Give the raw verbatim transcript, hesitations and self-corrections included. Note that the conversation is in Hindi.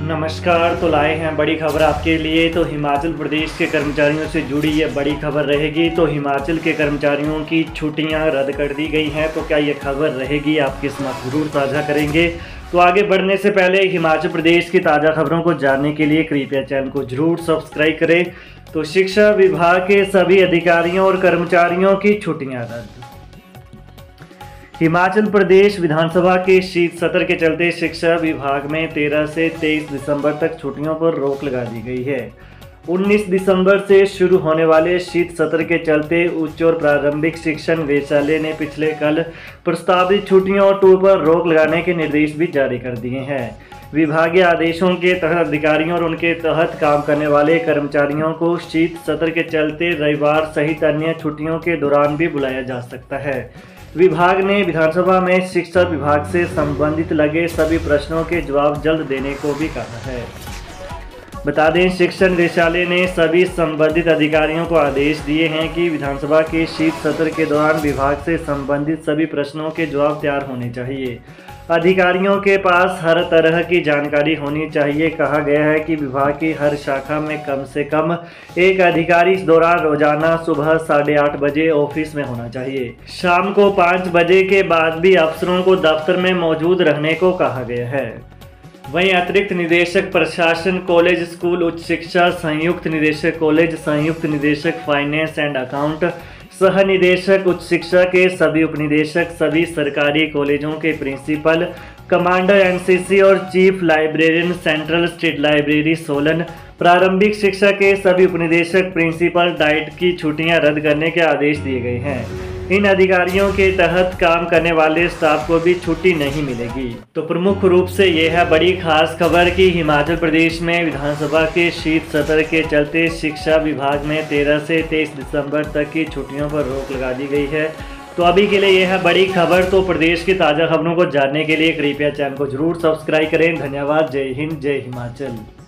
नमस्कार। तो लाए हैं बड़ी खबर आपके लिए। तो हिमाचल प्रदेश के कर्मचारियों से जुड़ी ये बड़ी खबर रहेगी। तो हिमाचल के कर्मचारियों की छुट्टियां रद्द कर दी गई हैं। तो क्या ये खबर रहेगी आपके साथ ज़रूर साझा करेंगे। तो आगे बढ़ने से पहले हिमाचल प्रदेश की ताज़ा खबरों को जानने के लिए कृपया चैनल को जरूर सब्सक्राइब करें। तो शिक्षा विभाग के सभी अधिकारियों और कर्मचारियों की छुट्टियाँ रद्द। हिमाचल प्रदेश विधानसभा के शीत सत्र के चलते शिक्षा विभाग में तेरह से तेईस दिसंबर तक छुट्टियों पर रोक लगा दी गई है। उन्नीस दिसंबर से शुरू होने वाले शीत सत्र के चलते उच्च और प्रारंभिक शिक्षण निदेशालय ने पिछले कल प्रस्तावित छुट्टियों और टूर पर रोक लगाने के निर्देश भी जारी कर दिए हैं। विभागीय आदेशों के तहत अधिकारियों और उनके तहत काम करने वाले कर्मचारियों को शीत सत्र के चलते रविवार सहित अन्य छुट्टियों के दौरान भी बुलाया जा सकता है। विभाग ने विधानसभा में शिक्षा विभाग से संबंधित लगे सभी प्रश्नों के जवाब जल्द देने को भी कहा है। बता दें, शिक्षा निदेशालय ने सभी संबंधित अधिकारियों को आदेश दिए हैं कि विधानसभा के शीत सत्र के दौरान विभाग से संबंधित सभी प्रश्नों के जवाब तैयार होने चाहिए। अधिकारियों के पास हर तरह की जानकारी होनी चाहिए। कहा गया है कि विभाग की हर शाखा में कम से कम एक अधिकारी इस दौरान रोजाना सुबह साढ़े आठ बजे ऑफिस में होना चाहिए। शाम को पाँच बजे के बाद भी अफसरों को दफ्तर में मौजूद रहने को कहा गया है। वहीं अतिरिक्त निदेशक प्रशासन कॉलेज स्कूल उच्च शिक्षा, संयुक्त निदेशक कॉलेज, संयुक्त निदेशक फाइनेंस एंड अकाउंट, सह निदेशक उच्च शिक्षा के सभी उपनिदेशक, सभी सरकारी कॉलेजों के प्रिंसिपल, कमांडर एनसीसी और chief librarian central state library Solan, प्रारंभिक शिक्षा के सभी उपनिदेशक, प्रिंसिपल डाइट की छुट्टियां रद्द करने के आदेश दिए गए हैं। इन अधिकारियों के तहत काम करने वाले स्टाफ को भी छुट्टी नहीं मिलेगी। तो प्रमुख रूप से यह है बड़ी खास खबर कि हिमाचल प्रदेश में विधानसभा के शीत सत्र के चलते शिक्षा विभाग में तेरह से तेईस दिसंबर तक की छुट्टियों पर रोक लगा दी गई है। तो अभी के लिए यह है बड़ी खबर। तो प्रदेश की ताज़ा खबरों को जानने के लिए कृपया चैनल को जरूर सब्सक्राइब करें। धन्यवाद। जय हिंद, जय हिमाचल।